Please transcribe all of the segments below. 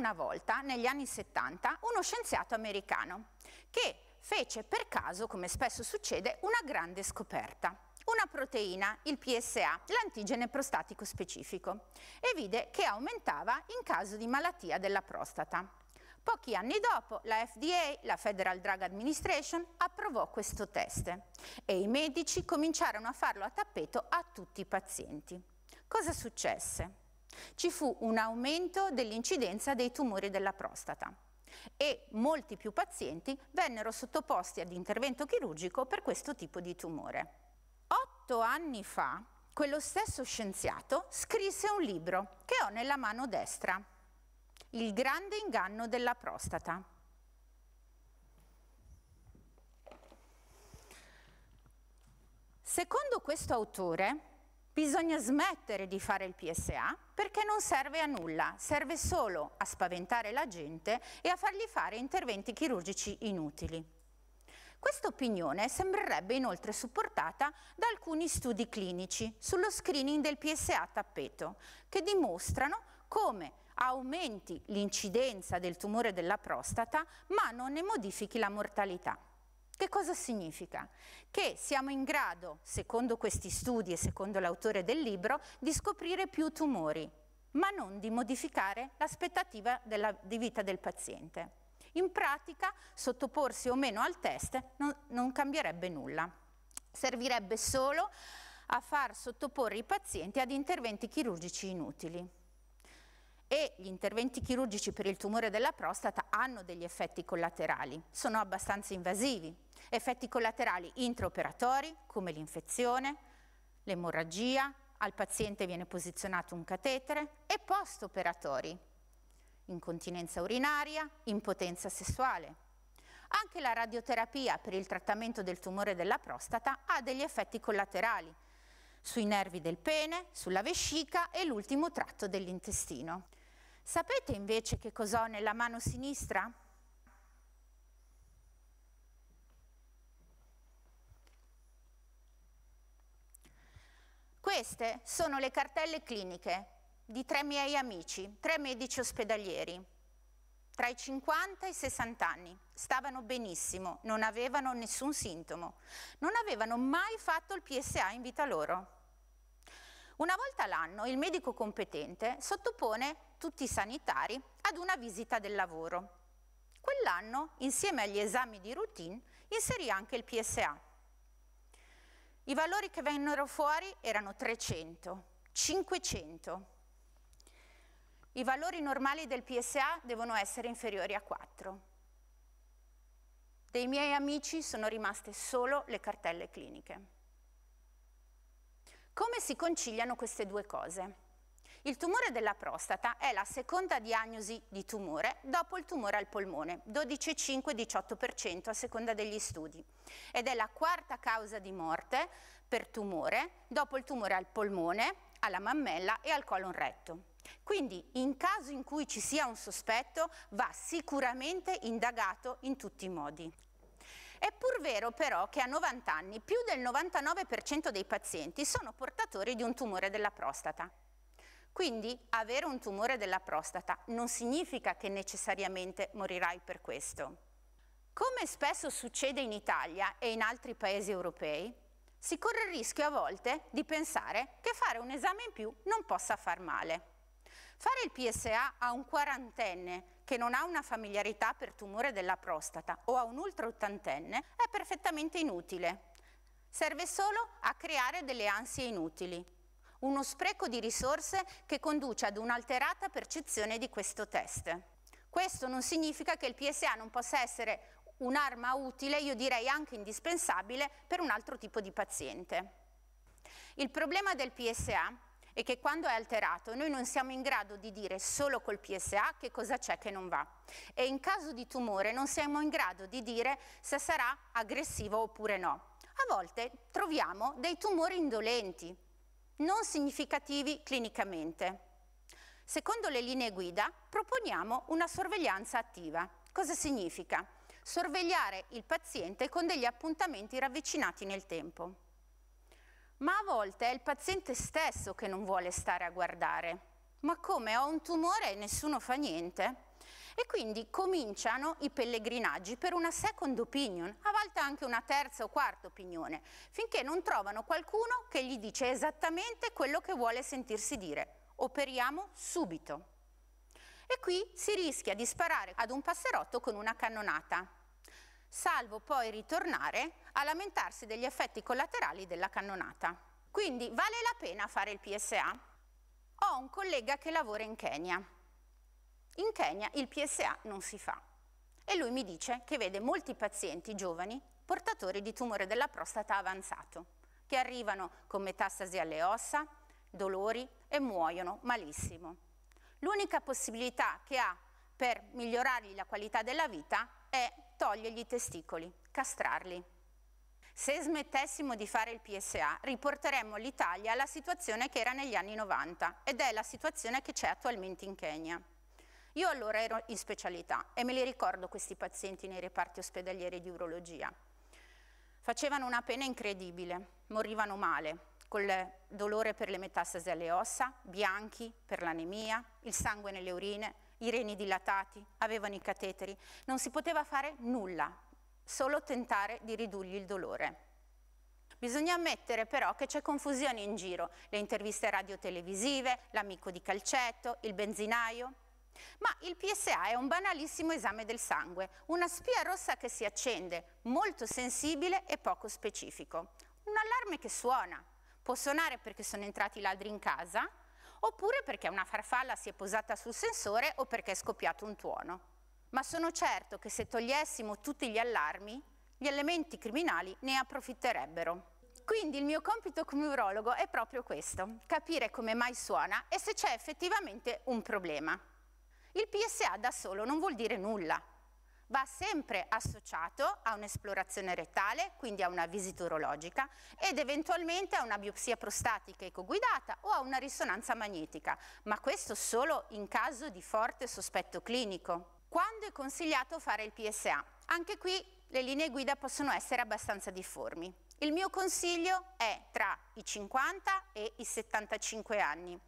una volta, negli anni 70, uno scienziato americano che fece per caso, come spesso succede, una grande scoperta. Una proteina, il PSA, l'antigene prostatico specifico, e vide che aumentava in caso di malattia della prostata. Pochi anni dopo la FDA, la Federal Drug Administration, approvò questo test e i medici cominciarono a farlo a tappeto a tutti i pazienti. Cosa successe? Ci fu un aumento dell'incidenza dei tumori della prostata e molti più pazienti vennero sottoposti ad intervento chirurgico per questo tipo di tumore. 8 anni fa, quello stesso scienziato scrisse un libro che ho nella mano destra, Il grande inganno della prostata. Secondo questo autore, bisogna smettere di fare il PSA perché non serve a nulla, serve solo a spaventare la gente e a fargli fare interventi chirurgici inutili. Questa opinione sembrerebbe inoltre supportata da alcuni studi clinici sullo screening del PSA a tappeto, che dimostrano come aumenti l'incidenza del tumore della prostata ma non ne modifichi la mortalità. Che cosa significa? Che siamo in grado, secondo questi studi e secondo l'autore del libro, di scoprire più tumori, ma non di modificare l'aspettativa di vita del paziente. In pratica, sottoporsi o meno al test non cambierebbe nulla. Servirebbe solo a far sottoporre i pazienti ad interventi chirurgici inutili. E gli interventi chirurgici per il tumore della prostata hanno degli effetti collaterali, sono abbastanza invasivi. Effetti collaterali intraoperatori, come l'infezione, l'emorragia, al paziente viene posizionato un catetere, e post-operatori, incontinenza urinaria, impotenza sessuale. Anche la radioterapia per il trattamento del tumore della prostata ha degli effetti collaterali sui nervi del pene, sulla vescica e l'ultimo tratto dell'intestino. Sapete invece che cosa ho nella mano sinistra? Queste sono le cartelle cliniche di 3 miei amici, 3 medici ospedalieri, tra i 50 e i 60 anni. Stavano benissimo, non avevano nessun sintomo, non avevano mai fatto il PSA in vita loro. Una volta all'anno il medico competente sottopone tutti i sanitari ad una visita del lavoro. Quell'anno, insieme agli esami di routine, inserì anche il PSA. I valori che vennero fuori erano 300, 500. I valori normali del PSA devono essere inferiori a 4. Dei miei amici sono rimaste solo le cartelle cliniche. Come si conciliano queste due cose? Il tumore della prostata è la seconda diagnosi di tumore dopo il tumore al polmone, 12,5-18% a seconda degli studi, ed è la quarta causa di morte per tumore dopo il tumore al polmone, alla mammella e al colon retto. Quindi, in caso in cui ci sia un sospetto, va sicuramente indagato in tutti i modi. È pur vero però che a 90 anni più del 99% dei pazienti sono portatori di un tumore della prostata. Quindi avere un tumore della prostata non significa che necessariamente morirai per questo. Come spesso succede in Italia e in altri paesi europei, si corre il rischio a volte di pensare che fare un esame in più non possa far male. Fare il PSA a un quarantenne che non ha una familiarità per tumore della prostata o a un ultraottantenne è perfettamente inutile. Serve solo a creare delle ansie inutili, uno spreco di risorse che conduce ad un'alterata percezione di questo test. Questo non significa che il PSA non possa essere un'arma utile, io direi anche indispensabile, per un altro tipo di paziente. Il problema del PSA è che quando è alterato noi non siamo in grado di dire solo col PSA che cosa c'è che non va, e in caso di tumore non siamo in grado di dire se sarà aggressivo oppure no. A volte troviamo dei tumori indolenti, non significativi clinicamente. Secondo le linee guida proponiamo una sorveglianza attiva. Cosa significa? Sorvegliare il paziente con degli appuntamenti ravvicinati nel tempo. Ma a volte è il paziente stesso che non vuole stare a guardare. Ma come, ho un tumore e nessuno fa niente? E quindi cominciano i pellegrinaggi per una second opinion, a volte anche una terza o quarta opinione, finché non trovano qualcuno che gli dice esattamente quello che vuole sentirsi dire. Operiamo subito. E qui si rischia di sparare ad un passerotto con una cannonata, salvo poi ritornare a lamentarsi degli effetti collaterali della cannonata. Quindi vale la pena fare il PSA? Ho un collega che lavora in Kenya. In Kenya il PSA non si fa e lui mi dice che vede molti pazienti giovani portatori di tumore della prostata avanzato, che arrivano con metastasi alle ossa, dolori e muoiono malissimo. L'unica possibilità che ha per migliorargli la qualità della vita è togliergli i testicoli, castrarli. Se smettessimo di fare il PSA, riporteremmo l'Italia alla situazione che era negli anni 90 ed è la situazione che c'è attualmente in Kenya. Io allora ero in specialità e me li ricordo questi pazienti nei reparti ospedalieri di urologia. Facevano una pena incredibile, morivano male, col dolore per le metastasi alle ossa, bianchi per l'anemia, il sangue nelle urine, i reni dilatati, avevano i cateteri. Non si poteva fare nulla, solo tentare di ridurgli il dolore. Bisogna ammettere però che c'è confusione in giro, le interviste radio-televisive, l'amico di calcetto, il benzinaio. Ma il PSA è un banalissimo esame del sangue, una spia rossa che si accende, molto sensibile e poco specifico. Un allarme che suona. Può suonare perché sono entrati ladri in casa, oppure perché una farfalla si è posata sul sensore o perché è scoppiato un tuono. Ma sono certo che se togliessimo tutti gli allarmi, gli elementi criminali ne approfitterebbero. Quindi il mio compito come urologo è proprio questo, capire come mai suona e se c'è effettivamente un problema. Il PSA da solo non vuol dire nulla, va sempre associato a un'esplorazione rettale, quindi a una visita urologica ed eventualmente a una biopsia prostatica ecoguidata o a una risonanza magnetica, ma questo solo in caso di forte sospetto clinico. Quando è consigliato fare il PSA? Anche qui le linee guida possono essere abbastanza difformi. Il mio consiglio è tra i 50 e i 75 anni.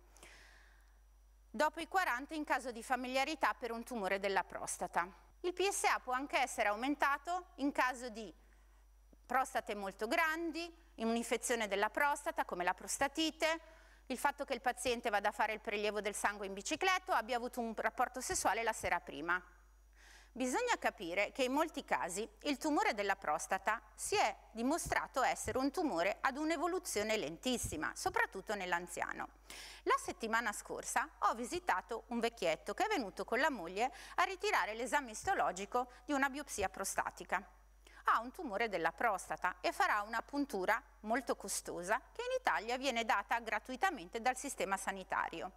Dopo i 40 in caso di familiarità per un tumore della prostata. Il PSA può anche essere aumentato in caso di prostate molto grandi, in un'infezione della prostata come la prostatite, il fatto che il paziente vada a fare il prelievo del sangue in bicicletta o abbia avuto un rapporto sessuale la sera prima. Bisogna capire che in molti casi il tumore della prostata si è dimostrato essere un tumore ad un'evoluzione lentissima, soprattutto nell'anziano. La settimana scorsa ho visitato un vecchietto che è venuto con la moglie a ritirare l'esame istologico di una biopsia prostatica. Ha un tumore della prostata e farà una puntura molto costosa che in Italia viene data gratuitamente dal sistema sanitario.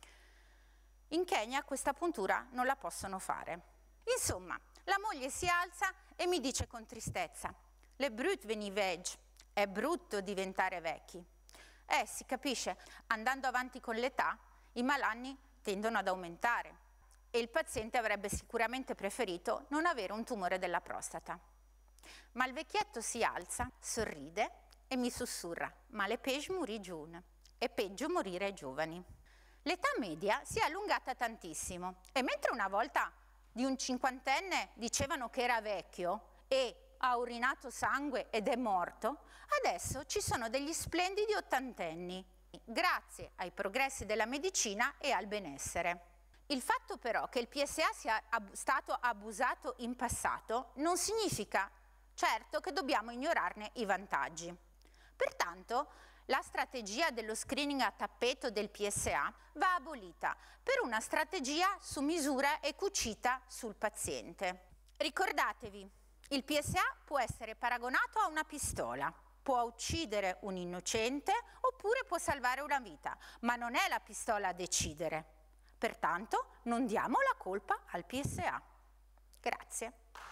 In Kenya questa puntura non la possono fare. Insomma, la moglie si alza e mi dice con tristezza: «Le brut venir veg, è brutto diventare vecchi». Si capisce, andando avanti con l'età, i malanni tendono ad aumentare e il paziente avrebbe sicuramente preferito non avere un tumore della prostata. Ma il vecchietto si alza, sorride e mi sussurra: «Ma le peggio morì giovane, è peggio morire giovani». L'età media si è allungata tantissimo e mentre una volta di un cinquantenne dicevano che era vecchio e ha urinato sangue ed è morto, adesso ci sono degli splendidi ottantenni, grazie ai progressi della medicina e al benessere. Il fatto però che il PSA sia stato abusato in passato non significa certo che dobbiamo ignorarne i vantaggi. Pertanto, la strategia dello screening a tappeto del PSA va abolita per una strategia su misura e cucita sul paziente. Ricordatevi, il PSA può essere paragonato a una pistola, può uccidere un innocente oppure può salvare una vita, ma non è la pistola a decidere. Pertanto non diamo la colpa al PSA. Grazie.